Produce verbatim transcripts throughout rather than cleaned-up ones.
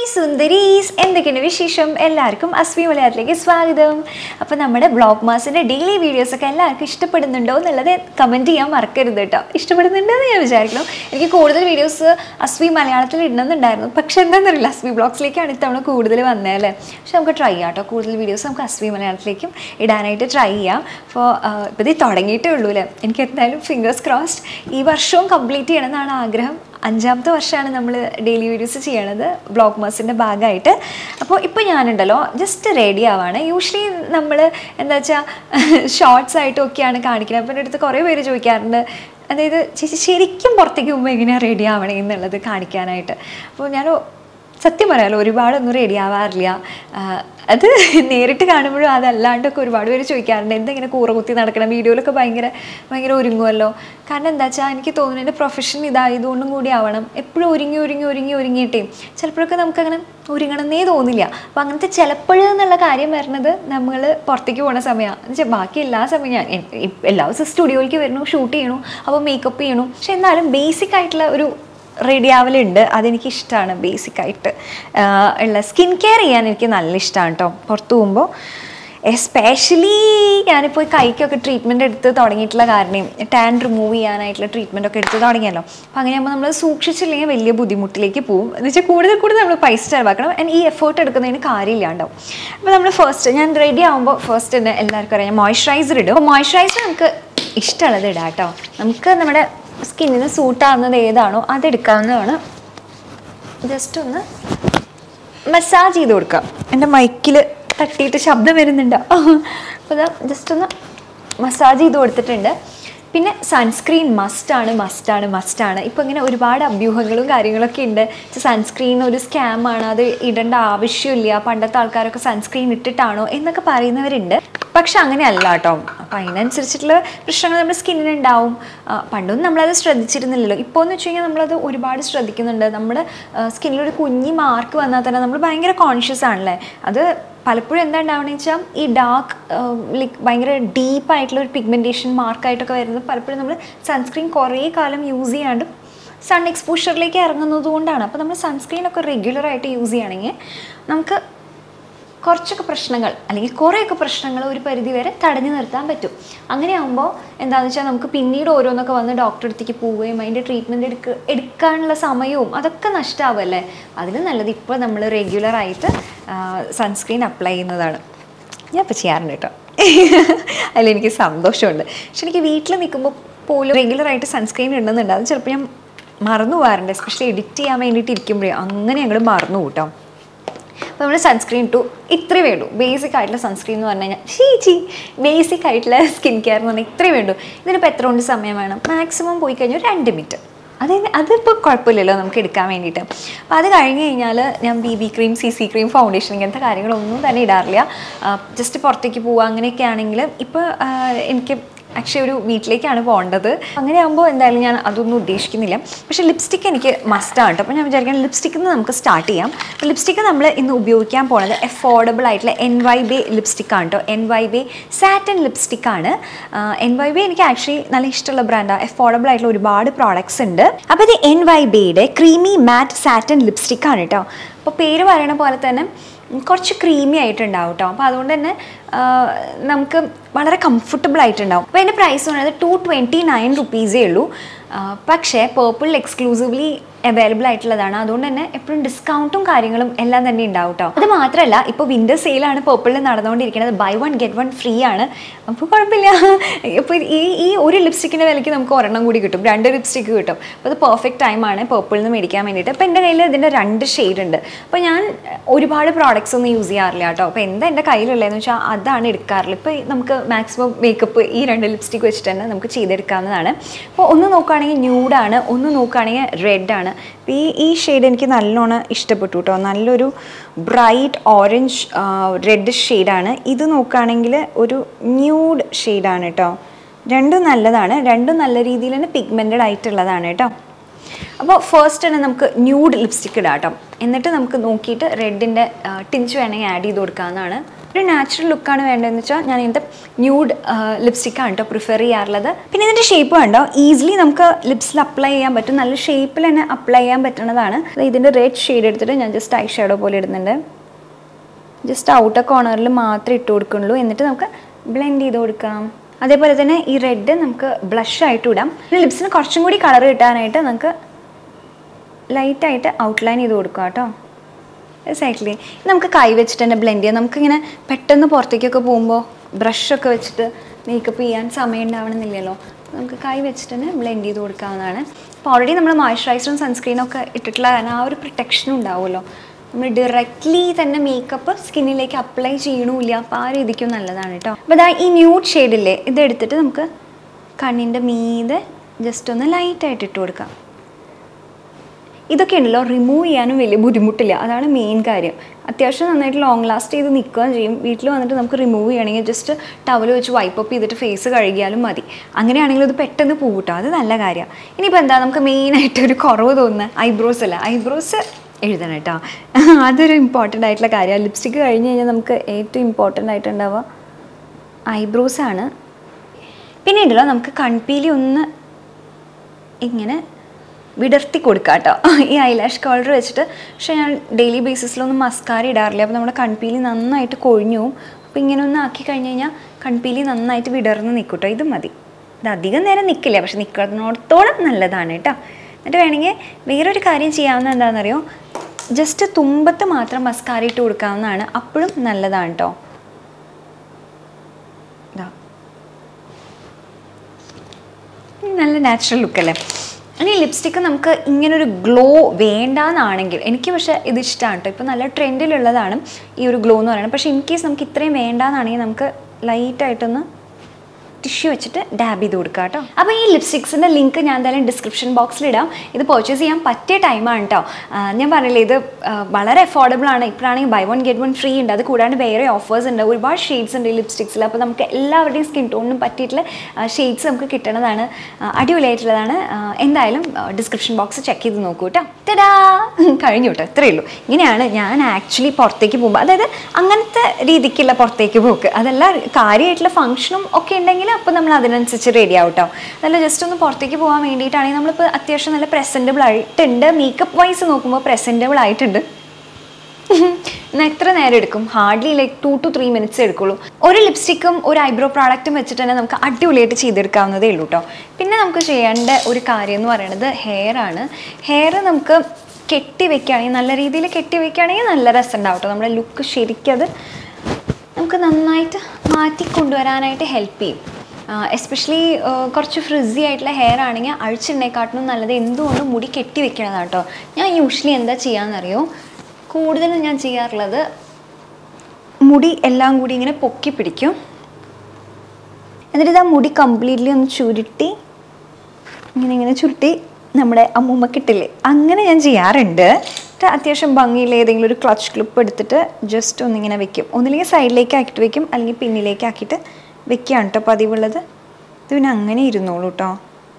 സുന്ദരീസ് എന്തൊക്കെയാണ് വിശേഷം എല്ലാവർക്കും അസ്വി മലയാളത്തിലേക്ക് സ്വാഗതം. അപ്പോൾ നമ്മുടെ വ്ളോഗ് മാസിൻ്റെ ഡെയിലി വീഡിയോസൊക്കെ എല്ലാവർക്കും ഇഷ്ടപ്പെടുന്നുണ്ടോ എന്നുള്ളത് കമൻറ്റ് ചെയ്യാൻ മറക്കരുത് കേട്ടോ. ഇഷ്ടപ്പെടുന്നുണ്ടെന്ന് ഞാൻ വിചാരിക്കണം. എനിക്ക് കൂടുതൽ വീഡിയോസ് അസ്വി മലയാളത്തിൽ ഇടണമെന്നുണ്ടായിരുന്നു, പക്ഷേ എന്താണെന്നറിയില്ല, അസ്വി ബ്ലോഗ്സിലേക്കാണ് ഇത്തവണ കൂടുതൽ വന്നതല്ലേ. പക്ഷെ നമുക്ക് ട്രൈ ചെയ്യാം കേട്ടോ, കൂടുതൽ വീഡിയോസ് നമുക്ക് അസ്വി മലയാളത്തിലേക്കും ഇടാനായിട്ട് ട്രൈ ചെയ്യാം. അപ്പോൾ ഇപ്പോൾ ഇത് തുടങ്ങിയിട്ടേ ഉള്ളൂ അല്ലേ. എനിക്ക് എന്തായാലും ഫിംഗേഴ്സ് ക്രോസ്ഡ് ഈ വർഷവും കംപ്ലീറ്റ് ചെയ്യണമെന്നാണ് ആഗ്രഹം. അഞ്ചാമത്തെ വർഷമാണ് നമ്മൾ ഡെയിലി വീഡിയോസ് ചെയ്യണത് വ്ളോഗ് മാസിൻ്റെ ഭാഗമായിട്ട്. അപ്പോൾ ഇപ്പോൾ ഞാനുണ്ടല്ലോ ജസ്റ്റ് റെഡി ആവാണ്. യൂഷ്വലി നമ്മൾ എന്താ വെച്ചാൽ ഷോർട്സ് ആയിട്ടൊക്കെയാണ് കാണിക്കുന്നത്. അപ്പോൾ എൻ്റെ അടുത്ത് കുറേ പേര് ചോദിക്കാറുണ്ട്, അതായത് ചേച്ചി ശരിക്കും പുറത്തേക്ക് പോകുമ്പോൾ എങ്ങനെയാണ് റെഡി ആവണേ എന്നുള്ളത് കാണിക്കാനായിട്ട്. അപ്പോൾ ഞാൻ സത്യം പറയാമല്ലോ, ഒരുപാടൊന്നും റെഡി ആവാറില്ല. അത് നേരിട്ട് കാണുമ്പോഴും അതല്ലാണ്ടൊക്കെ ഒരുപാട് പേര് ചോദിക്കാറുണ്ട്, എന്തെങ്ങനെ കൂറ കുത്തി നടക്കണം, വീഡിയോയിലൊക്കെ ഭയങ്കര ഭയങ്കര ഒരുങ്ങുമല്ലോ. കാരണം എന്താ വെച്ചാൽ എനിക്ക് തോന്നുന്നു എൻ്റെ പ്രൊഫഷൻ ഇതായതുകൊണ്ടും കൂടി ആവണം. എപ്പോഴും ഒരുങ്ങി ഒരുങ്ങി ഒരുങ്ങി ഒരുങ്ങിയിട്ടേ ചിലപ്പോഴൊക്കെ നമുക്കങ്ങനെ ഒരുങ്ങണമെന്നേ തോന്നില്ല. അപ്പോൾ അങ്ങനത്തെ ചിലപ്പോഴെന്നുള്ള കാര്യം വരുന്നത് നമ്മൾ പുറത്തേക്ക് പോകുന്ന സമയമാണ്. എന്ന് വെച്ചാൽ ബാക്കി എല്ലാ സമയം ഞാൻ എല്ലാ ദിവസവും സ്റ്റുഡിയോയിലേക്ക് വരുന്നു, ഷൂട്ട് ചെയ്യണു, അപ്പോൾ മേക്കപ്പ് ചെയ്യണു. പക്ഷെ എന്നാലും ബേസിക് ആയിട്ടുള്ള ഒരു റെഡി ആവലുണ്ട്, അതെനിക്കിഷ്ടമാണ്. ബേസിക്കായിട്ട് ഉള്ള സ്കിൻ കെയർ ചെയ്യാൻ എനിക്ക് നല്ല ഇഷ്ടമാണ് കേട്ടോ. പുറത്ത് പോകുമ്പോൾ എസ്പെഷ്യലി ഞാനിപ്പോൾ കൈക്കൊക്കെ ട്രീറ്റ്മെൻറ്റ് എടുത്ത് തുടങ്ങിയിട്ടുള്ള കാരണം, ടാൻ റിമൂവ് ചെയ്യാനായിട്ടുള്ള ട്രീറ്റ്മെൻറ്റൊക്കെ എടുത്ത് തുടങ്ങിയല്ലോ. അപ്പോൾ അങ്ങനെയാകുമ്പോൾ നമ്മൾ സൂക്ഷിച്ചില്ലെങ്കിൽ വലിയ ബുദ്ധിമുട്ടിലേക്ക് പോകും. എന്ന് വെച്ചാൽ കൂടുതൽ കൂടുതൽ നമ്മൾ പൈസ ചിലവാക്കണം, ആൻഡ് ഈ എഫേർട്ട് എടുക്കുന്നതിന് കാര്യമില്ലാണ്ടാവും. അപ്പോൾ നമ്മൾ ഫസ്റ്റ് ഞാൻ റെഡി ആകുമ്പോൾ ഫസ്റ്റ് തന്നെ എല്ലാവർക്കും അറിയാം മോയ്സ്ചറൈസർ ഇടും. അപ്പോൾ മോയ്സ്ചറൈസർ നമുക്ക് ഇഷ്ടമുള്ളത് ഇടാം കേട്ടോ. നമുക്ക് നമ്മുടെ സ്കിന്നിന് സൂട്ടാവുന്നത് ഏതാണോ അതെടുക്കാവുന്നതാണ്. ജസ്റ്റ് ഒന്ന് മസാജ് ചെയ്ത് കൊടുക്കാം. എൻ്റെ മൈക്കിൽ തട്ടിയിട്ട് ശബ്ദം വരുന്നുണ്ടോ? അപ്പോൾ ഇതാ ജസ്റ്റ് ഒന്ന് മസാജ് ചെയ്ത് കൊടുത്തിട്ടുണ്ട്. പിന്നെ സൺസ്ക്രീൻ മസ്റ്റാണ് മസ്റ്റാണ് മസ്റ്റാണ്. ഇപ്പോൾ ഇങ്ങനെ ഒരുപാട് അഭ്യൂഹങ്ങളും കാര്യങ്ങളൊക്കെ ഉണ്ട്. സൺസ്ക്രീൻ ഒരു സ്കാമാണ്, അത് ഇടേണ്ട ആവശ്യമില്ല, പണ്ടത്തെ ആൾക്കാരൊക്കെ സൺസ്ക്രീൻ ഇട്ടിട്ടാണോ എന്നൊക്കെ പറയുന്നവരുണ്ട്. പക്ഷെ അങ്ങനെയല്ല കേട്ടോ. അപ്പം അതിനനുസരിച്ചിട്ടുള്ള പ്രശ്നങ്ങൾ നമ്മുടെ സ്കിന്നിനുണ്ടാവും. പണ്ടൊന്നും നമ്മളത് ശ്രദ്ധിച്ചിരുന്നില്ലല്ലോ. ഇപ്പോൾ എന്ന് വെച്ച് കഴിഞ്ഞാൽ നമ്മളത് ഒരുപാട് ശ്രദ്ധിക്കുന്നുണ്ട്. നമ്മുടെ സ്കിന്നിലൊരു കുഞ്ഞി മാർക്ക് വന്നാൽ തന്നെ നമ്മൾ ഭയങ്കര കോൺഷ്യസ് ആണല്ലേ. അത് പലപ്പോഴും എന്താ ഉണ്ടാവുകയെന്ന് വെച്ചാൽ ഈ ഡാർക്ക് ലൈക്ക് ഭയങ്കര ഡീപ്പായിട്ടുള്ള ഒരു പിഗ്മെൻറ്റേഷൻ മാർക്കായിട്ടൊക്കെ വരുന്നത് പലപ്പോഴും നമ്മൾ സൺസ്ക്രീൻ കുറേ കാലം യൂസ് ചെയ്യാണ്ട് സൺ എക്സ്പോഷറിലേക്ക് ഇറങ്ങുന്നത് കൊണ്ടാണ്. അപ്പോൾ നമ്മൾ സൺസ്ക്രീനൊക്കെ റെഗുലറായിട്ട് യൂസ് ചെയ്യുകയാണെങ്കിൽ നമുക്ക് കുറച്ചൊക്കെ പ്രശ്നങ്ങൾ അല്ലെങ്കിൽ കുറേയൊക്കെ പ്രശ്നങ്ങൾ ഒരു പരിധി വരെ തടഞ്ഞു നിർത്താൻ പറ്റും. അങ്ങനെയാകുമ്പോൾ എന്താണെന്ന് വെച്ചാൽ നമുക്ക് പിന്നീട് ഓരോന്നൊക്കെ വന്ന് ഡോക്ടറെ അടുത്തേക്ക് പോവുകയും അതിൻ്റെ ട്രീറ്റ്മെൻറ്റ് എടുക്ക എടുക്കാനുള്ള സമയവും അതൊക്കെ നഷ്ടമാവുമല്ലേ. അതിന് നല്ലത് ഇപ്പോൾ നമ്മൾ റെഗുലറായിട്ട് സൺസ്ക്രീൻ അപ്ലൈ ചെയ്യുന്നതാണ്. ഞാൻ ഇപ്പോൾ ചെയ്യാറുണ്ട് കേട്ടോ. അതിലെനിക്ക് സന്തോഷമുണ്ട്. പക്ഷെ എനിക്ക് വീട്ടിൽ നിൽക്കുമ്പോൾ പോലും റെഗുലറായിട്ട് സൺസ്ക്രീൻ ഇടുന്നുണ്ട്. അത് ചിലപ്പോൾ ഞാൻ മറന്നു പോകാറുണ്ട്, എസ്പെഷ്യലി എഡിറ്റ് ചെയ്യാൻ വേണ്ടിയിട്ട് ഇരിക്കുമ്പോഴേ അങ്ങനെ ഞങ്ങൾ മറന്നു കൂട്ടോ. അപ്പോൾ നമ്മൾ സൺസ്ക്രീൻ ഇട്ടു, ഇത്രയും വേണ്ടു. ബേസിക് ആയിട്ടുള്ള സൺസ്ക്രീൻ എന്ന് പറഞ്ഞു കഴിഞ്ഞാൽ ചീച്ചി ബേസിക് ആയിട്ടുള്ള സ്കിൻ കെയർ എന്ന് പറഞ്ഞാൽ ഇത്രയും വേണ്ടു. ഇതിനിപ്പോൾ എത്ര കൊണ്ട് സമയം വേണം? മാക്സിമം പോയി കഴിഞ്ഞാൽ രണ്ട് മിനിറ്റ്. അത് അതിപ്പോൾ കുഴപ്പമില്ലല്ലോ നമുക്ക് എടുക്കാൻ വേണ്ടിയിട്ട്. അപ്പോൾ അത് കഴിഞ്ഞ് കഴിഞ്ഞാൽ ഞാൻ B B cream, C C cream, foundation ഇങ്ങനത്തെ കാര്യങ്ങളൊന്നും തന്നെ ഇടാറില്ല. ജസ്റ്റ് പുറത്തേക്ക് പോവുക അങ്ങനെയൊക്കെ ആണെങ്കിൽ ഇപ്പോൾ എനിക്ക് ആക്ച്വലി ഒരു വീട്ടിലേക്കാണ് പോകേണ്ടത്. അങ്ങനെയാകുമ്പോൾ എന്തായാലും ഞാൻ അതൊന്നും ഉദ്ദേശിക്കുന്നില്ല. പക്ഷേ ലിപ്സ്റ്റിക്ക് എനിക്ക് മസ്റ്റാണ് കേട്ടോ. അപ്പോൾ ഞാൻ വിചാരിക്കുന്നത് ലിപ്സ്റ്റിക്കിൽ നിന്ന് നമുക്ക് സ്റ്റാർട്ട് ചെയ്യാം. അപ്പോൾ ലിപ്സ്റ്റിക്ക് നമ്മൾ ഇന്ന് ഉപയോഗിക്കാൻ പോകുന്നത് അഫോർഡബിൾ ആയിട്ടുള്ള Nybae ലിപ്സ്റ്റിക്കാണ് കേട്ടോ. Nybae സാറ്റൻ ലിപ്സ്റ്റിക്കാണ്. Nybae എനിക്ക് ആക്ച്വലി നല്ല ഇഷ്ടമുള്ള ബ്രാൻഡാണ്. അഫോർഡബിൾ ആയിട്ടുള്ള ഒരുപാട് പ്രോഡക്ട്സ് ഉണ്ട്. അപ്പോൾ ഇത് Nybaeയുടെ ക്രീമി മാറ്റ് സാറ്റൻ ലിപ്സ്റ്റിക്കാണ് കേട്ടോ. അപ്പോൾ പേര് പറയണ പോലെ തന്നെ കുറച്ച് ക്രീമി ആയിട്ടുണ്ടാവും കേട്ടോ. അപ്പോൾ അതുകൊണ്ട് തന്നെ നമുക്ക് വളരെ കംഫർട്ടബിൾ ആയിട്ടുണ്ടാവും. അപ്പോൾ അതിൻ്റെ പ്രൈസ് പറയുന്നത് ടു ട്വൻറ്റി നയൻ റുപ്പീസേ ഉള്ളൂ. പക്ഷേ പേർപ്പിൾ എക്സ്ക്ലൂസീവ്ലി അവൈലബിൾ ആയിട്ടുള്ളതാണ്. അതുകൊണ്ട് തന്നെ എപ്പോഴും ഡിസ്കൗണ്ടും കാര്യങ്ങളും എല്ലാം തന്നെ ഉണ്ടാവും കേട്ടോ. അത് മാത്രമല്ല ഇപ്പോൾ വിൻ്റർ സെയിലാണ് പേർപ്പിളിൽ നടന്നുകൊണ്ടിരിക്കുന്നത്. Buy one get one free ആണ്. അപ്പോൾ കുഴപ്പമില്ല. ഇപ്പോൾ ഈ ഈ ഒരു ലിപ്സ്റ്റിക്കിൻ്റെ വിലയ്ക്ക് നമുക്ക് ഒരെണ്ണം കൂടി കിട്ടും, രണ്ട് ലിപ്സ്റ്റിക്ക് കിട്ടും. അപ്പോൾ അത് പെർഫെക്റ്റ് ടൈമാണ് പേർപ്പിളിൽ നിന്ന് മേടിക്കാൻ വേണ്ടിയിട്ട്. അപ്പോൾ എൻ്റെ കയ്യിൽ ഇതിൻ്റെ രണ്ട് ഷെയ്ഡ് ഉണ്ട്. അപ്പോൾ ഞാൻ ഒരുപാട് പ്രോഡക്റ്റ്സ് ഒന്നും യൂസ് ചെയ്യാറില്ല കേട്ടോ. അപ്പോൾ എന്താ എൻ്റെ കയ്യിലുള്ളതെന്ന് വെച്ചാൽ അതാണ് എടുക്കാറില്ല. ഇപ്പോൾ നമുക്ക് മാക്സിമം മേക്കപ്പ് ഈ രണ്ട് ലിപ്സ്റ്റിക്ക് വെച്ചിട്ട് തന്നെ നമുക്ക് ചെയ്തെടുക്കാവുന്നതാണ്. അപ്പോൾ ഒന്ന് നോക്കുകയാണെങ്കിൽ ന്യൂഡാണ്, ഒന്ന് നോക്കുകയാണെങ്കിൽ റെഡാണ്. ഈ ഈ ഷെയ്ഡ് എനിക്ക് നല്ലോണം ഇഷ്ടപ്പെട്ടു കേട്ടോ. നല്ലൊരു ബ്രൈറ്റ് ഓറഞ്ച് റെഡ് ഷെയ്ഡാണ്. ഇത് നോക്കുകയാണെങ്കിൽ ഒരു ന്യൂഡ് ഷെയ്ഡാണ് കേട്ടോ. രണ്ടും നല്ലതാണ്, രണ്ടും നല്ല രീതിയിൽ തന്നെ പിഗ്മെൻറ്റഡ് ആയിട്ടുള്ളതാണ് കേട്ടോ. അപ്പോൾ ഫസ്റ്റ് തന്നെ നമുക്ക് ന്യൂഡ് ലിപ്സ്റ്റിക്ക് ഇടാം കേട്ടോ. എന്നിട്ട് നമുക്ക് നോക്കിയിട്ട് റെഡിൻ്റെ ടിഞ്ച് വേണമെങ്കിൽ ആഡ് ചെയ്ത് കൊടുക്കാവുന്നതാണ്. ഒരു നാച്ചുറൽ ലുക്കാണ് വേണ്ടതെന്ന് വെച്ചാൽ ഞാൻ ഇങ്ങനത്തെ ന്യൂഡ് ലിപ്സ്റ്റിക്കാണ് കേട്ടോ പ്രിഫർ ചെയ്യാറുള്ളത്. പിന്നെ ഇതിൻ്റെ ഷേപ്പ് കണ്ടോ, ഈസിലി നമുക്ക് ലിപ്സിൽ അപ്ലൈ ചെയ്യാൻ പറ്റും, നല്ല ഷേപ്പിൽ തന്നെ അപ്ലൈ ചെയ്യാൻ പറ്റുന്നതാണ്. ഇതിൻ്റെ റെഡ് ഷെയ്ഡ് എടുത്തിട്ട് ഞാൻ ജസ്റ്റ് ഐ ഷാഡോ പോലെ ഇടുന്നുണ്ട്. ജസ്റ്റ് ഔട്ടർ കോർണറിൽ മാത്രമേ ഇട്ട് കൊടുക്കുള്ളൂ. എന്നിട്ട് നമുക്ക് ബ്ലെൻഡ് ചെയ്ത് കൊടുക്കാം. അതേപോലെ തന്നെ ഈ റെഡ് നമുക്ക് ബ്ലഷ് ആയിട്ട് ഇടാം. പിന്നെ ലിപ്സിന് കുറച്ചും കൂടി കളർ കിട്ടാനായിട്ട് നമുക്ക് ലൈറ്റായിട്ട് ഔട്ട്ലൈൻ ചെയ്ത് കൊടുക്കാം കേട്ടോ. എക്സാക്ട്ലി. നമുക്ക് കൈ വെച്ചിട്ട് തന്നെ ബ്ലെൻഡ് ചെയ്യാം. നമുക്കിങ്ങനെ പെട്ടെന്ന് പുറത്തേക്കൊക്കെ പോകുമ്പോൾ ബ്രഷൊക്കെ വെച്ചിട്ട് മേക്കപ്പ് ചെയ്യാൻ സമയം ഉണ്ടാവണമെന്നില്ലല്ലോ. നമുക്ക് കൈ വെച്ചിട്ട് തന്നെ ബ്ലെൻഡ് ചെയ്ത് കൊടുക്കാവുന്നതാണ്. അപ്പോൾ ഓൾറെഡി നമ്മൾ മോയ്സ്ചറൈസറും സൺസ്ക്രീനും ഒക്കെ ഇട്ടിട്ടുള്ള കാരണം ആ ഒരു പ്രൊട്ടക്ഷനും ഉണ്ടാവുമല്ലോ. നമ്മൾ ഡയറക്റ്റ്ലി തന്നെ മേക്കപ്പ് സ്കിന്നിലേക്ക് അപ്ലൈ ചെയ്യണമില്ല. അപ്പോൾ ആ രീതിക്കും നല്ലതാണ് കേട്ടോ. അപ്പോൾ ഇതാ ഈ ന്യൂഡ് ഷെയ്ഡില്ലേ, ഇതെടുത്തിട്ട് നമുക്ക് കണ്ണിൻ്റെ മീതെ ജസ്റ്റ് ഒന്ന് ലൈറ്റായിട്ട് ഇട്ട് കൊടുക്കാം. ഇതൊക്കെ ഉണ്ടല്ലോ റിമൂവ് ചെയ്യാനും വലിയ ബുദ്ധിമുട്ടില്ല, അതാണ് മെയിൻ കാര്യം. അത്യാവശ്യം നന്നായിട്ട് ലോങ് ലാസ്റ്റ് ചെയ്ത് നിൽക്കുകയും ചെയ്യും. വീട്ടിൽ വന്നിട്ട് നമുക്ക് റിമൂവ് ചെയ്യണമെങ്കിൽ ജസ്റ്റ് ടവൽ വെച്ച് വൈപ്പ് അപ്പ് ചെയ്തിട്ട് ഫേസ് കഴുകിയാലും മതി. അങ്ങനെയാണെങ്കിൽ അത് പെട്ടെന്ന് പോകട്ടോ, അത് നല്ല കാര്യമാണ്. ഇനിയിപ്പോൾ എന്താ നമുക്ക് മെയിനായിട്ട് ഒരു കുറവ് തോന്നുന്നത് ഐബ്രോസ് അല്ല. ഐബ്രോസ് എഴുതണം കേട്ടോ, അതൊരു ഇമ്പോർട്ടൻ്റ് ആയിട്ടുള്ള കാര്യമാണ്. ലിപ്സ്റ്റിക്ക് കഴിഞ്ഞ് കഴിഞ്ഞാൽ നമുക്ക് ഏറ്റവും ഇമ്പോർട്ടൻ്റ് ആയിട്ടുണ്ടാവുക ഐബ്രോസാണ്. പിന്നെ ഉണ്ടല്ലോ നമുക്ക് കൺപീലി ഒന്ന് ഇങ്ങനെ വിടർത്തി കൊടുക്കാം കേട്ടോ ഈ ഐലാഷ് കളർ വെച്ചിട്ട്. പക്ഷേ ഞാൻ ഡെയിലി ബേസിസിലൊന്നും മസ്കാര ഇടാറില്ല, അപ്പോൾ നമ്മുടെ കൺപീലി നന്നായിട്ട് കൊഴിഞ്ഞു പോവും. അപ്പോൾ ഇങ്ങനെ ഒന്ന് ആക്കി കഴിഞ്ഞ് കഴിഞ്ഞാൽ കൺപീലി നന്നായിട്ട് വിടർന്ന് നിൽക്കും കേട്ടോ. ഇത് മതി, ഇത് അധികം നേരം നിൽക്കില്ല, പക്ഷെ നിൽക്കുന്നോടത്തോളം നല്ലതാണ് കേട്ടോ. എന്നിട്ട് വേണമെങ്കിൽ വേറൊരു കാര്യം ചെയ്യാവുന്ന എന്താണെന്നറിയോ, ജസ്റ്റ് തുമ്പത്ത് മാത്രം മസ്കാര ഇട്ട് കൊടുക്കാവുന്നതാണ്, അപ്പോഴും നല്ലതാണ് കേട്ടോ. ഇതാ നല്ല നാച്ചുറൽ ലുക്കല്ലേ. ഇനി ലിപ്സ്റ്റിക്ക് നമുക്ക് ഇങ്ങനൊരു ഗ്ലോ വേണ്ടാന്നാണെങ്കിൽ, എനിക്ക് പക്ഷേ ഇത് ഇഷ്ടമാണ് കേട്ടോ. ഇപ്പോൾ നല്ല ട്രെൻഡിലുള്ളതാണ് ഈ ഒരു ഗ്ലോ എന്ന് പറയുന്നത്. പക്ഷേ ഇൻ കേസ് നമുക്ക് ഇത്രയും വേണ്ടാന്നാണെങ്കിൽ നമുക്ക് ലൈറ്റായിട്ടൊന്ന് ടിഷ്യൂ വെച്ചിട്ട് ഡാബ് ചെയ്ത് കൊടുക്കുക കേട്ടോ. അപ്പോൾ ഈ ലിപ്സ്റ്റിക്സിൻ്റെ ലിങ്ക് ഞാൻ എന്തായാലും ഡിസ്ക്രിപ്ഷൻ ബോക്സിലിടാം. ഇത് പർച്ചേസ് ചെയ്യാൻ പറ്റിയ ടൈമാണ് കേട്ടോ. ഞാൻ പറഞ്ഞില്ലേ ഇത് വളരെ അഫോർഡബിൾ ആണ്. ഇപ്പോഴാണെങ്കിൽ buy one get one free ഉണ്ട്. അത് കൂടാണ്ട് വേറെ ഓഫേഴ്സ് ഉണ്ട്, ഒരുപാട് ഷെയ്ഡ്സ് ഉണ്ട് ഈ ലിപ്സ്റ്റിക്സിൽ. അപ്പോൾ നമുക്ക് എല്ലാവരുടെയും സ്കിൻ ടോണിനും പറ്റിയിട്ടുള്ള ഷെയ്ഡ്സ് നമുക്ക് കിട്ടണതാണ്, അടിപൊളിയായിട്ടുള്ളതാണ്. എന്തായാലും ഡിസ്ക്രിപ്ഷൻ ബോക്സ് ചെക്ക് ചെയ്ത് നോക്കൂ കേട്ടോ. തടാ കഴിഞ്ഞു കേട്ടോ, ഇത്രയേ ഉള്ളൂ. ഇങ്ങനെയാണ് ഞാൻ ആക്ച്വലി പുറത്തേക്ക് പോകുമ്പോൾ, അതായത് അങ്ങനത്തെ രീതിക്കുള്ള പുറത്തേക്ക് പോക്ക്, അതല്ല കാര്യമായിട്ടുള്ള ഫംഗ്ഷനും ഒക്കെ ഉണ്ടെങ്കിൽ അപ്പോൾ നമ്മൾ അതിനനുസരിച്ച് റെഡി ആവും കേട്ടോ. നല്ല ജസ്റ്റ് ഒന്ന് പുറത്തേക്ക് പോകാൻ വേണ്ടിയിട്ടാണെങ്കിൽ നമ്മളിപ്പോൾ അത്യാവശ്യം നല്ല പ്രസൻറ്റബിൾ ആയിട്ടുണ്ട്. മേക്കപ്പ് വൈസ് നോക്കുമ്പോൾ പ്രസൻറ്റബിൾ ആയിട്ടുണ്ട്. എന്നാൽ എത്ര നേരം എടുക്കും? Hardly like two to three minutes എടുക്കുള്ളൂ. ഒരു ലിപ്സ്റ്റിക്കും ഒരു ഐബ്രോ പ്രോഡക്റ്റും വെച്ചിട്ട് തന്നെ നമുക്ക് അടിപൊളിയായിട്ട് ചെയ്തെടുക്കാവുന്നതേ ഉള്ളൂ കേട്ടോ. പിന്നെ നമുക്ക് ചെയ്യേണ്ട ഒരു കാര്യം എന്ന് പറയുന്നത് ഹെയർ ആണ്. ഹെയർ നമുക്ക് കെട്ടി വെക്കുകയാണെങ്കിൽ, നല്ല രീതിയിൽ കെട്ടി വെക്കുകയാണെങ്കിൽ നല്ല രസം ഉണ്ടാവും കേട്ടോ. നമ്മുടെ ലുക്ക് ശരിക്കത് നമുക്ക് നന്നായിട്ട് മാറ്റി കൊണ്ടുവരാനായിട്ട് ഹെൽപ്പ് ചെയ്യും. എസ്പെഷ്യലി കുറച്ച് ഫ്രിസി ആയിട്ടുള്ള ഹെയർ ആണെങ്കിൽ അഴിച്ചിടണേക്കാട്ടിനും നല്ലത് എന്തുകൊണ്ടും മുടി കെട്ടി വെക്കണതാണ് കേട്ടോ. ഞാൻ യൂഷ്വലി എന്താ ചെയ്യാമെന്നറിയോ, കൂടുതലും ഞാൻ ചെയ്യാറുള്ളത് മുടി എല്ലാം കൂടി ഇങ്ങനെ പൊക്കി പിടിക്കും. എന്നിട്ട് ഇതാ മുടി കംപ്ലീറ്റ്ലി ഒന്ന് ചുരുട്ടി ഇങ്ങനെ ഇങ്ങനെ ചുരുട്ടി നമ്മുടെ അമ്മൂമ്മക്കിട്ടില്ലേ, അങ്ങനെ ഞാൻ ചെയ്യാറുണ്ട്. അത്യാവശ്യം ഭംഗിയിൽ ഏതെങ്കിലും ഒരു ക്ലച്ച് ക്ലിപ്പ് എടുത്തിട്ട് ജസ്റ്റ് ഒന്നിങ്ങനെ വെക്കും. ഒന്നില്ലെങ്കിൽ സൈഡിലേക്ക് ആക്കിയിട്ട് വെക്കും, അല്ലെങ്കിൽ പിന്നിലേക്ക് ആക്കിയിട്ട് വെക്കുകയാണ് കേട്ടോ പതിവുള്ളത്. ഇത് പിന്നെ അങ്ങനെ ഇരുന്നോളൂ കേട്ടോ.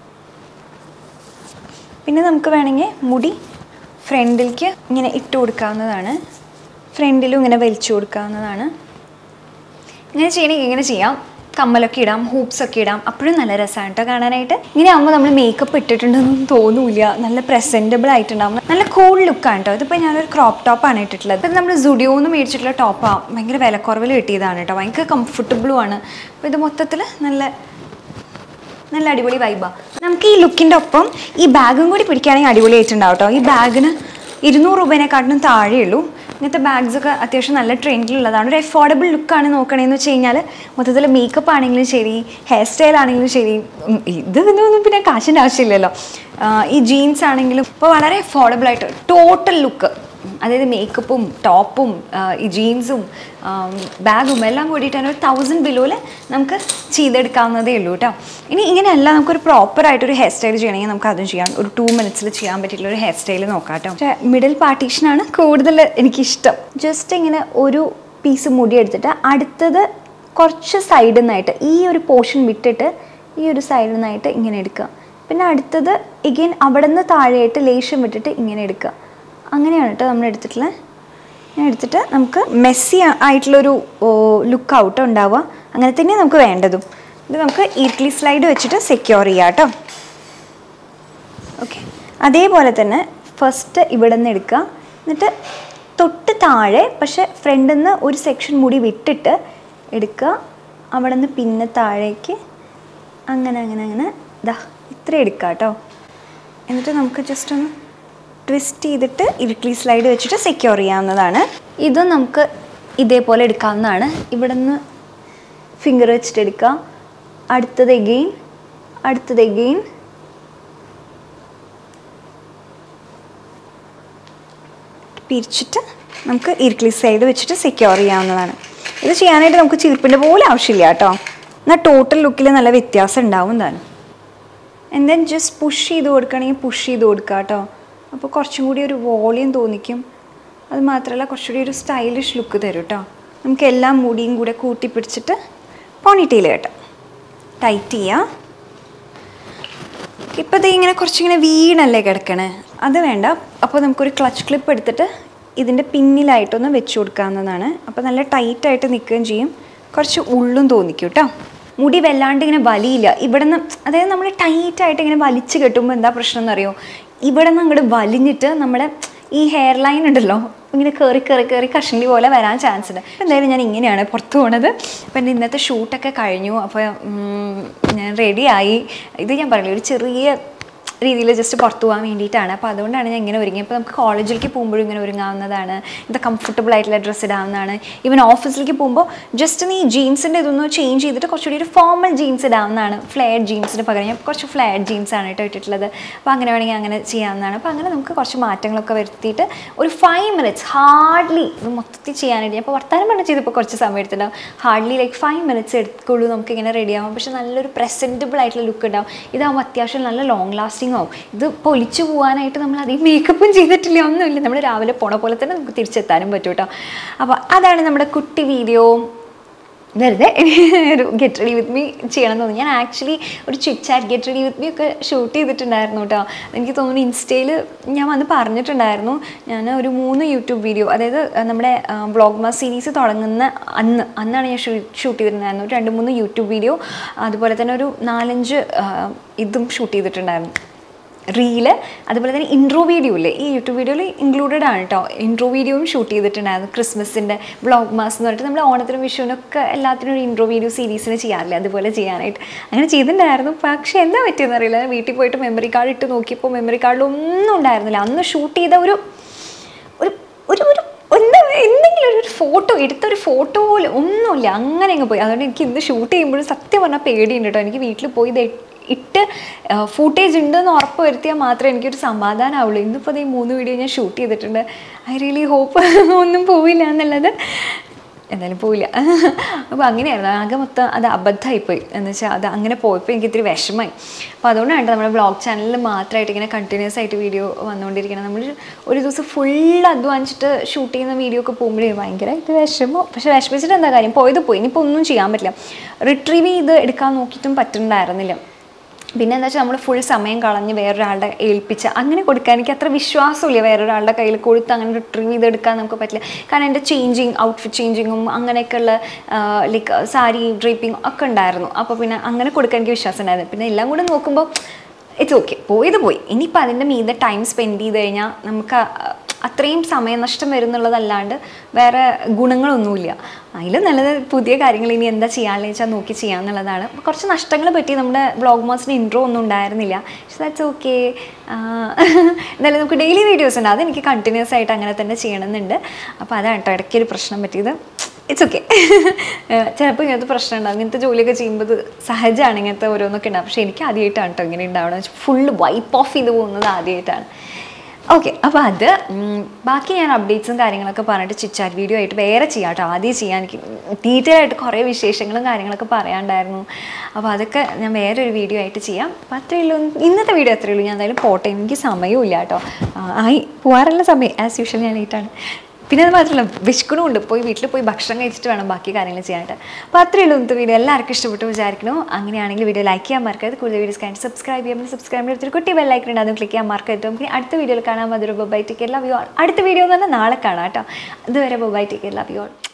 പിന്നെ നമുക്ക് വേണമെങ്കിൽ മുടി ഫ്രണ്ടിലേക്ക് ഇങ്ങനെ ഇട്ട് കൊടുക്കാവുന്നതാണ്, ഫ്രണ്ടിലും ഇങ്ങനെ വലിച്ചു കൊടുക്കാവുന്നതാണ്. ഇങ്ങനെ ചെയ്യണമെങ്കിൽ ഇങ്ങനെ ചെയ്യാം. കമ്മലൊക്കെ ഇടാം, ഹൂപ്സ് ഒക്കെ ഇടാം, അപ്പോഴും നല്ല രസമാണ് കേട്ടോ കാണാനായിട്ട്. ഇങ്ങനെ ആകുമ്പോൾ നമ്മൾ മേക്കപ്പ് ഇട്ടിട്ടുണ്ടെന്നൊന്നും തോന്നൂല്ല, നല്ല പ്രസൻറ്റബിൾ ആയിട്ടുണ്ടാവും, നല്ല കൂൾ ലുക്കാണ് കേട്ടോ. ഇതിപ്പോൾ ഞാനൊരു ക്രോപ്പ് ടോപ്പാണ് ഇട്ടിട്ടുള്ളത്. ഇത് നമ്മൾ സുഡിയോന്ന് മേടിച്ചിട്ടുള്ള ടോപ്പാണ്, ഭയങ്കര വിലക്കുറവിൽ കിട്ടിയതാണ് കേട്ടോ, ഭയങ്കര കംഫർട്ടബിളും ആണ്. അപ്പോൾ ഇത് മൊത്തത്തിൽ നല്ല നല്ല അടിപൊളി വൈബാണ്. നമുക്ക് ഈ ലുക്കിൻ്റെ ഒപ്പം ഈ ബാഗും കൂടി പിടിക്കുകയാണെങ്കിൽ അടിപൊളിയായിട്ടുണ്ടാവും കേട്ടോ. ഈ ബാഗിന് ഇരുന്നൂറ് രൂപേനെക്കാട്ടിനും താഴെയുള്ളൂ. ഇങ്ങനത്തെ ബാഗ്സൊക്കെ അത്യാവശ്യം നല്ല ട്രെൻഡിലുള്ളതാണ്. ഒരു അഫോർഡബിൾ ലുക്കാണ് നോക്കണമെന്ന് വെച്ച് കഴിഞ്ഞാൽ മൊത്തത്തിൽ മേക്കപ്പ് ആണെങ്കിലും ശരി, ഹെയർ സ്റ്റൈൽ ആണെങ്കിലും ശരി, ഇതൊന്നും പിന്നെ കാശിൻ്റെ ആവശ്യമില്ലല്ലോ. ഈ ജീൻസ് ആണെങ്കിലും ഇപ്പോൾ വളരെ അഫോർഡബിൾ ആയിട്ട് ടോട്ടൽ ലുക്ക്, അതായത് മേക്കപ്പും ടോപ്പും ഈ ജീൻസും ബാഗും എല്ലാം കൂടിയിട്ട് തന്നെ ഒരു തൗസൻഡ് ബിലോയിൽ നമുക്ക് ചെയ്തെടുക്കാവുന്നതേ ഉള്ളൂ കേട്ടോ. ഇനി ഇങ്ങനെയല്ല, നമുക്കൊരു പ്രോപ്പറായിട്ടൊരു ഹെയർ സ്റ്റൈൽ ചെയ്യണമെങ്കിൽ നമുക്ക് അതും ചെയ്യാം. ഒരു ടു മിനിറ്റ്സിൽ ചെയ്യാൻ പറ്റിയിട്ടുള്ള ഒരു ഹെയർ സ്റ്റൈൽ നോക്കാം കേട്ടോ. പക്ഷേ മിഡിൽ പാർട്ടീഷനാണ് കൂടുതൽ എനിക്കിഷ്ടം. ജസ്റ്റ് ഇങ്ങനെ ഒരു പീസ് മുടി എടുത്തിട്ട് അടുത്തത് കുറച്ച് സൈഡിൽ നിന്നായിട്ട് ഈ ഒരു പോർഷൻ വിട്ടിട്ട് ഈ ഒരു സൈഡിൽ നിന്നായിട്ട് ഇങ്ങനെ എടുക്കുക. പിന്നെ അടുത്തത് എഗെയിൻ അവിടെ നിന്ന് താഴെയായിട്ട് ലേശം വിട്ടിട്ട് ഇങ്ങനെ എടുക്കുക. അങ്ങനെയാണ് കേട്ടോ നമ്മൾ എടുത്തിട്ടുള്ളത്. ഞാൻ എടുത്തിട്ട് നമുക്ക് മെസ്സി ആയിട്ടുള്ളൊരു ലുക്ക് ഔട്ട് ഉണ്ടാവുക. അങ്ങനെ തന്നെ നമുക്ക് വേണ്ടതും. ഇത് നമുക്ക് ഈറ്റ്ലി സ്ലൈഡ് വെച്ചിട്ട് സെക്യൂർ ചെയ്യാം കേട്ടോ. ഓക്കെ, അതേപോലെ തന്നെ ഫസ്റ്റ് ഇവിടെ നിന്ന് എടുക്കുക. എന്നിട്ട് തൊട്ട് താഴെ പക്ഷെ ഫ്രണ്ടിൽ നിന്ന് ഒരു സെക്ഷൻ മുടി വിട്ടിട്ട് എടുക്കുക. അവിടെ നിന്ന് പിന്നെ താഴേക്ക് അങ്ങനെ അങ്ങനെ അങ്ങനെ ഇതാ ഇത്ര എടുക്കുക കേട്ടോ. എന്നിട്ട് നമുക്ക് ജസ്റ്റ് ഒന്ന് ട്വിസ്റ്റ് ചെയ്തിട്ട് ഇരിക്ലി സ്ലൈഡ് വെച്ചിട്ട് സെക്യൂർ ചെയ്യാവുന്നതാണ്. ഇതും നമുക്ക് ഇതേപോലെ എടുക്കാവുന്നതാണ്. ഇവിടെ നിന്ന് ഫിംഗർ വെച്ചിട്ട് എടുക്കുക. അടുത്തത് എഗെയിൻ, അടുത്തത് എഗെയിൻ. പിരിച്ചിട്ട് നമുക്ക് ഇരിക്ലി സ്ലൈഡ് വെച്ചിട്ട് സെക്യൂർ ചെയ്യാവുന്നതാണ്. ഇത് ചെയ്യാനായിട്ട് നമുക്ക് ചീർപ്പിൻ്റെ പോലെ ആവശ്യമില്ല കേട്ടോ. എന്നാൽ ടോട്ടൽ ലുക്കിൽ നല്ല വ്യത്യാസം ഉണ്ടാവും താനും. ആൻഡ് ദെൻ ജസ്റ്റ് പുഷ് ചെയ്ത് കൊടുക്കുകയാണെങ്കിൽ പുഷ് ചെയ്ത് കൊടുക്കുക കേട്ടോ. അപ്പോൾ കുറച്ചും കൂടി ഒരു വോളിയം തോന്നിക്കും. അത് മാത്രമല്ല കുറച്ചുകൂടി ഒരു സ്റ്റൈലിഷ് ലുക്ക് തരും കേട്ടോ. നമുക്ക് എല്ലാ മുടിയും കൂടെ കൂട്ടി പിടിച്ചിട്ട് പോണിറ്റെയിൽ കേട്ടോ ടൈറ്റ് ചെയ്യുക. ഇപ്പോൾ ഇത് ഇങ്ങനെ കുറച്ചിങ്ങനെ വീണല്ലേ കിടക്കണേ, അത് വേണ്ട. അപ്പോൾ നമുക്കൊരു ക്ലച്ച് ക്ലിപ്പ് എടുത്തിട്ട് ഇതിൻ്റെ പിന്നിലായിട്ടൊന്ന് വെച്ച് കൊടുക്കാവുന്നതാണ്. അപ്പോൾ നല്ല ടൈറ്റായിട്ട് നിൽക്കുകയും ചെയ്യും, കുറച്ച് ഉള്ളും തോന്നിക്കും കേട്ടോ. മുടി വല്ലാണ്ട് ഇങ്ങനെ വലിയില്ല ഇവിടെ നിന്ന്. അതായത് നമ്മൾ ടൈറ്റായിട്ട് ഇങ്ങനെ വലിച്ച് കെട്ടുമ്പോൾ എന്താ പ്രശ്നം എന്നറിയോ, ഇവിടെ നിന്ന് അങ്ങോട്ട് വലിഞ്ഞിട്ട് നമ്മുടെ ഈ ഹെയർ ലൈൻ ഉണ്ടല്ലോ ഇങ്ങനെ കയറി കയറി കയറി കഷണ്ടി പോലെ വരാൻ ചാൻസ് ഉണ്ട്. എന്തായാലും ഞാൻ ഇങ്ങനെയാണ് പുറത്ത് പോണത്. അപ്പം എൻ്റെ ഇന്നത്തെ ഷൂട്ടൊക്കെ കഴിഞ്ഞു. അപ്പോൾ ഞാൻ റെഡിയായി. ഇത് ഞാൻ പറയില്ല, ഒരു ചെറിയ രീതിയിൽ ജസ്റ്റ് പുറത്തു പോകാൻ വേണ്ടിയിട്ടാണ്. അപ്പോൾ അതുകൊണ്ടാണ് ഞാൻ ഇങ്ങനെ ഒരുങ്ങി. അപ്പോൾ നമുക്ക് കോളേജിലേക്ക് പോകുമ്പോഴും ഇങ്ങനെ ഒരുങ്ങാവുന്നതാണ്. ഇത് കംഫർട്ടബിൾ ആയിട്ടുള്ള ഡ്രസ്സ് ഇടാവുന്നതാണ്. ഈവൻ ഓഫീസിലേക്ക് പോകുമ്പോൾ ജസ്റ്റ് നീ ജീൻസിൻ്റെ ഇതൊന്ന് ചേഞ്ച് ചെയ്തിട്ട് കുറച്ചുകൂടി ഒരു ഫോർമൽ ജീൻസ് ഇടാവുന്നതാണ്. ഫ്ലെയർഡ് ജീൻസിന് പകരം ഞാൻ കുറച്ച് ഫ്ലെയർഡ് ജീൻസാണ് കേട്ടോ ഇട്ടിട്ടുള്ളത്. അപ്പോൾ അങ്ങനെ വേണമെങ്കിൽ അങ്ങനെ ചെയ്യാവുന്നതാണ്. അപ്പോൾ അങ്ങനെ നമുക്ക് കുറച്ച് മാറ്റങ്ങളൊക്കെ വരുത്തിയിട്ട് ഒരു ഫൈവ് മിനിറ്റ്സ് ഹാർഡ്ലി ഇത് മൊത്തത്തിൽ ചെയ്യാനായിട്ട് ഞാൻ ഇപ്പോൾ വർത്താനം പറഞ്ഞ് ചെയ്തപ്പോൾ കുറച്ച് സമയം എടുത്തിട്ടുണ്ടാവും. ഹാർഡ്ലി ലൈക്ക് ഫൈവ് മിനിറ്റ്സ് എടുക്കുള്ളൂ നമുക്കിങ്ങനെ റെഡി ആവും. പക്ഷേ നല്ലൊരു പ്രസൻറ്റബിൾ ആയിട്ടുള്ള ലുക്ക് ഉണ്ടാവും. ഇതാകുമ്പോൾ അത്യാവശ്യം നല്ല ലോങ് ലാസ്റ്റിംഗ് ആവും. ഇത് പൊളിച്ചു പോകാനായിട്ട് നമ്മൾ അധികം മേക്കപ്പും ചെയ്തിട്ടില്ല, ഒന്നുമില്ല. നമ്മൾ രാവിലെ പോണ പോലെ തന്നെ നമുക്ക് തിരിച്ചെത്താനും പറ്റും കേട്ടോ. അപ്പോൾ അതാണ് നമ്മുടെ കുട്ടി വീഡിയോ. വെറുതെ ഒരു ഗെറ്റ് റെഡി വിത്ത് മീ ചെയ്യണം എന്ന് തോന്നി. ഞാൻ ആക്ച്വലി ഒരു chit chat get ready with me ഒക്കെ ഷൂട്ട് ചെയ്തിട്ടുണ്ടായിരുന്നു കേട്ടോ. എനിക്ക് തോന്നുന്നു ഇൻസ്റ്റയിൽ ഞാൻ വന്ന് പറഞ്ഞിട്ടുണ്ടായിരുന്നു. ഞാൻ ഒരു മൂന്ന് യൂട്യൂബ് വീഡിയോ, അതായത് നമ്മുടെ വ്ളോഗ്മാസ് സീരീസ് തുടങ്ങുന്ന അന്ന് അന്നാണ് ഞാൻ ഷൂ ഷൂട്ട് ചെയ്തിട്ടുണ്ടായിരുന്നു. ഒരു രണ്ട് മൂന്ന് യൂട്യൂബ് വീഡിയോ, അതുപോലെ തന്നെ ഒരു നാലഞ്ച് ഇതും ഷൂട്ട് ചെയ്തിട്ടുണ്ടായിരുന്നു, റീല്. അതുപോലെ തന്നെ ഇൻട്രോ വീഡിയോ ഇല്ലേ, ഈ യൂട്യൂബ് വീഡിയോയിൽ ഇൻക്ലൂഡഡ് ആണ് കേട്ടോ. ഇൻട്രോ വീഡിയോയും ഷൂട്ട് ചെയ്തിട്ടുണ്ടായിരുന്നു. ക്രിസ്മസിൻ്റെ വ്ളോഗ് മാസ് എന്ന് പറഞ്ഞിട്ട് നമ്മൾ ഓണത്തിനും വിഷുവിനൊക്കെ എല്ലാത്തിനും ഒരു ഇൻട്രോ വീഡിയോ സീരീസിന് ചെയ്യാറില്ല, അതുപോലെ ചെയ്യാനായിട്ട് അങ്ങനെ ചെയ്തിട്ടുണ്ടായിരുന്നു. പക്ഷേ എന്താ പറ്റിയെന്ന് അറിയില്ല. വീട്ടിൽ പോയിട്ട് മെമ്മറി കാർഡ് ഇട്ട് നോക്കിയപ്പോൾ മെമ്മറി കാർഡിലൊന്നും ഉണ്ടായിരുന്നില്ല. അന്ന് ഷൂട്ട് ചെയ്ത ഒരു ഒരു ഒരു ഒരു എന്താ എന്തെങ്കിലും ഒരു ഫോട്ടോ എടുത്തൊരു ഫോട്ടോ പോലും ഒന്നുമില്ല, അങ്ങനെ അങ്ങ് പോയി. അതുകൊണ്ട് എനിക്ക് ഇന്ന് ഷൂട്ട് ചെയ്യുമ്പോഴും സത്യം പറഞ്ഞാൽ പേടിയുണ്ട് കേട്ടോ. എനിക്ക് വീട്ടിൽ പോയി ഇത് ഇട്ട് ഫൂട്ടേജ് ഉണ്ടെന്ന് ഉറപ്പ് വരുത്തിയാൽ മാത്രമേ എനിക്കൊരു സമാധാനമാവുള്ളൂ. ഇന്നിപ്പോൾ ഈ മൂന്ന് വീഡിയോ ഞാൻ ഷൂട്ട് ചെയ്തിട്ടുണ്ട്. ഐ റിയലി ഹോപ്പ് ഒന്നും പോവില്ല എന്നുള്ളത്. എന്തായാലും പോവില്ല. അപ്പോൾ അങ്ങനെയായിരുന്നു. ആകെ മൊത്തം അത് അബദ്ധമായിപ്പോയി എന്ന് വെച്ചാൽ അത് അങ്ങനെ പോയപ്പോൾ എനിക്ക് ഇത്തിരി വിഷമമായി. അപ്പോൾ അതുകൊണ്ടാണ് നമ്മുടെ വ്ളോഗ് ചാനലിൽ മാത്രമായിട്ട് ഇങ്ങനെ കണ്ടിന്യൂസ് ആയിട്ട് വീഡിയോ വന്നുകൊണ്ടിരിക്കണം. നമ്മൾ ഒരു ദിവസം ഫുൾ അധ്വാനിച്ചിട്ട് ഷൂട്ട് ചെയ്യുന്ന വീഡിയോ ഒക്കെ പോകുമ്പോഴേ ഭയങ്കരമായിട്ട് വിഷമോ. പക്ഷേ വിഷമിച്ചിട്ട് എന്താ കാര്യം, പോയത് പോയി. ഇനിയിപ്പോൾ ഒന്നും ചെയ്യാൻ പറ്റില്ല. റിട്രീവ് ചെയ്ത് എടുക്കാൻ നോക്കിയിട്ടും പറ്റുന്നുണ്ടായിരുന്നില്ല. പിന്നെ എന്താ വെച്ചാൽ നമ്മൾ ഫുൾ സമയം കളഞ്ഞ് വേറൊരാളുടെ ഏൽപ്പിച്ച് അങ്ങനെ കൊടുക്കാൻ എനിക്ക് അത്ര വിശ്വാസമില്ല. വേറൊരാളുടെ കയ്യിൽ കൊടുത്ത് അങ്ങനെ റിട്രീവ് ചെയ്തെടുക്കാൻ നമുക്ക് പറ്റില്ല. കാരണം എൻ്റെ ചേഞ്ചിങ് ഔട്ട്ഫിറ്റ് ചേഞ്ചിങ്ങും അങ്ങനെയൊക്കെയുള്ള ലൈക്ക് സാരി ഡ്രേപ്പിംഗ് ഒക്കെ ഉണ്ടായിരുന്നു. അപ്പോൾ പിന്നെ അങ്ങനെ കൊടുക്കാൻ എനിക്ക് വിശ്വാസം ഉണ്ടായിരുന്നു. പിന്നെ എല്ലാം കൂടെ നോക്കുമ്പോൾ ഇറ്റ്സ് ഓക്കെ, പോയത് പോയി. ഇനിയിപ്പോൾ അതിൻ്റെ മീതെ ടൈം സ്പെൻഡ് ചെയ്ത് കഴിഞ്ഞാൽ നമുക്ക് അത്രയും സമയനഷ്ടം വരുന്നുള്ളതല്ലാണ്ട് വേറെ ഗുണങ്ങളൊന്നുമില്ല. അതിൽ നല്ലത് പുതിയ കാര്യങ്ങൾ ഇനി എന്താ ചെയ്യാമെന്ന് വെച്ചാൽ നോക്കി ചെയ്യാമെന്നുള്ളതാണ്. അപ്പോൾ കുറച്ച് നഷ്ടങ്ങൾ പറ്റി. നമ്മുടെ വ്ളോഗ് മാസിന് ഇൻട്രോ ഒന്നും ഉണ്ടായിരുന്നില്ല. പക്ഷേ ദാറ്റ്സ് ഓക്കെ. എന്തായാലും നമുക്ക് ഡെയിലി വീഡിയോസ് ഉണ്ട്, അതെനിക്ക് കണ്ടിന്യൂസ് ആയിട്ട് അങ്ങനെ തന്നെ ചെയ്യണമെന്നുണ്ട്. അപ്പോൾ അതാണ് കേട്ടോ ഇടയ്ക്കൊരു പ്രശ്നം പറ്റിയത്. It's okay. ചിലപ്പോൾ ഇങ്ങനത്തെ പ്രശ്നം ഉണ്ടാകും. ഇങ്ങനത്തെ ജോലിയൊക്കെ ചെയ്യുമ്പോൾ സഹജമാണ് ഇങ്ങനത്തെ ഓരോന്നൊക്കെ ഉണ്ടാകും. പക്ഷേ എനിക്ക് ആദ്യമായിട്ടാണ് കേട്ടോ ഇങ്ങനെ ഉണ്ടാവണം. ഫുള്ള് വൈപ്പ് ഓഫ് ചെയ്ത് പോകുന്നത് ആദ്യമായിട്ടാണ്. ഓക്കെ, അപ്പോൾ അത് ബാക്കി ഞാൻ അപ്ഡേറ്റ്സും കാര്യങ്ങളൊക്കെ പറഞ്ഞിട്ട് ചിറ്റാറ്റ് വീഡിയോ ആയിട്ട് വേറെ ചെയ്യാം കേട്ടോ. ആദ്യം ചെയ്യാൻ എനിക്ക് ഡീറ്റെയിൽ ആയിട്ട് കുറേ വിശേഷങ്ങളും കാര്യങ്ങളൊക്കെ പറയാനുണ്ടായിരുന്നു. അപ്പോൾ അതൊക്കെ ഞാൻ വേറൊരു വീഡിയോ ആയിട്ട് ചെയ്യാം. അപ്പോൾ അത്രയേ ഉള്ളൂ ഇന്നത്തെ വീഡിയോ. അത്രയേ ഉള്ളൂ. ഞാൻ എന്തായാലും പോട്ടെ, എനിക്ക് സമയവും ഇല്ല കേട്ടോ. ആയി പോകാറുള്ള സമയം ആസ് യൂഷ്വൽ ഞാൻ ലേറ്റാണ്. പിന്നെ അത് മാത്രമല്ല വിശക്കണമുണ്ട്, പോയി വീട്ടിൽ പോയി ഭക്ഷണം കഴിച്ചിട്ട് വേണം ബാക്കി കാര്യങ്ങൾ ചെയ്യാനായിട്ട്. അപ്പോൾ അത്രയേ ഉള്ളൂ ഇന്നത്തെ വീഡിയോ. എല്ലാവർക്കും ഇഷ്ടപ്പെട്ടു വിചാരിക്കണു. അങ്ങനെയാണെങ്കിൽ വീഡിയോ ലൈക്ക് ചെയ്യാൻ മറക്കരുത്. കൂടുതൽ വീഡിയോസ് കഴിഞ്ഞ് സബ്സ്ക്രൈബ് ചെയ്യാൻ സബ്സ്ക്രൈബ് ചെയ്തിട്ട് കുട്ടി ബെൽ ഐക്കൺ ഉണ്ട്, അതും ക്ലിക്ക് ചെയ്യാൻ മറക്കരുത്. നമുക്ക് അടുത്ത വീഡിയോയിൽ കാണാൻ. അതൊരു bye take care, love you all. അടുത്ത വീഡിയോ എന്ന് പറഞ്ഞാൽ നാളെ കാണാം കേട്ടോ. അതുവരെ bye take care, love you all.